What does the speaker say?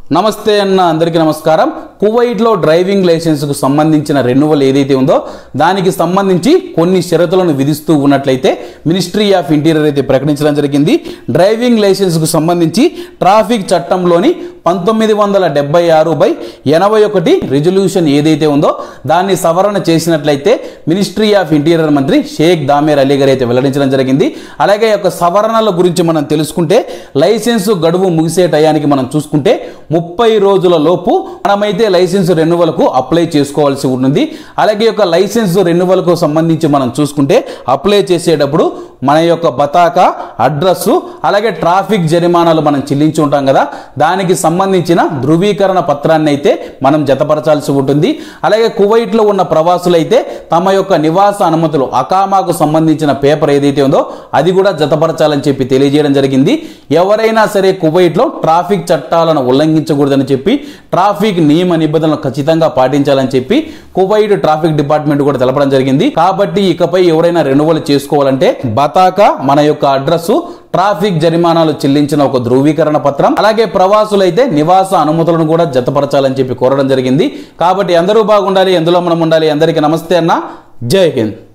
నమస్తే అన్న అందరికీ నమస్కారం. కువైట్లో డ్రైవింగ్ లైసెన్స్కు సంబంధించిన రెన్యువల్ ఏదైతే ఉందో దానికి సంబంధించి కొన్ని షరతులను విధిస్తూ ఉన్నట్లయితే మినిస్ట్రీ ఆఫ్ ఇంటీరియర్ అయితే ప్రకటించడం జరిగింది. డ్రైవింగ్ లైసెన్స్కు సంబంధించి ట్రాఫిక్ చట్టంలోని 1976/81 రెజల్యూషన్ ఏదైతే ఉందో దాన్ని సవరణ చేసినట్లయితే మినిస్ట్రీ ఆఫ్ ఇంటీరియర్ మంత్రి షేక్ దామేర్ అలీ గారు అయితే వెల్లడించడం జరిగింది. అలాగే యొక్క సవరణల గురించి మనం తెలుసుకుంటే లైసెన్స్ గడువు ముగిసే టయానికి మనం చూసుకుంటే 30 రోజుల లోపు మనమైతే లైసెన్స్ రెన్యువల్కు అప్లై చేసుకోవాల్సి ఉంటుంది. అలాగే యొక్క లైసెన్స్ రెన్యువల్కు సంబంధించి మనం చూసుకుంటే అప్లై చేసేటప్పుడు మన యొక్క బతాకా అడ్రస్సు అలాగే ట్రాఫిక్ జరిమానాలు మనం చెల్లించి ఉంటాం కదా, దానికి సంబంధించిన ధృవీకరణ పత్రాన్ని అయితే మనం జతపరచాల్సి ఉంటుంది. అలాగే కువైట్లో ఉన్న ప్రవాసులు అయితే తమ యొక్క నివాస అనుమతులు అకామాకు సంబంధించిన పేపర్ ఏదైతే ఉందో అది కూడా జతపరచాలని చెప్పి తెలియజేయడం జరిగింది. ఎవరైనా సరే కువైట్లో ట్రాఫిక్ చట్టాలను ఉల్లంఘించకూడదని చెప్పి ట్రాఫిక్ నియమ నిబంధనలు ఖచ్చితంగా పాటించాలని చెప్పి కువైట్ ట్రాఫిక్ డిపార్ట్మెంట్ కూడా తెలపడం జరిగింది. కాబట్టి ఇకపై ఎవరైనా రెన్యువల్ చేసుకోవాలంటే బతాకా మన యొక్క అడ్రస్సు ట్రాఫిక్ జరిమానాలు చెల్లించిన ఒక ధృవీకరణ పత్రం అలాగే ప్రవాసులైతే నివాస అనుమతులను కూడా జతపరచాలని చెప్పి కోరడం జరిగింది. కాబట్టి అందరూ బాగుండాలి, ఎందులో మనం ఉండాలి. అందరికీ నమస్తే అన్న, జై హింద్.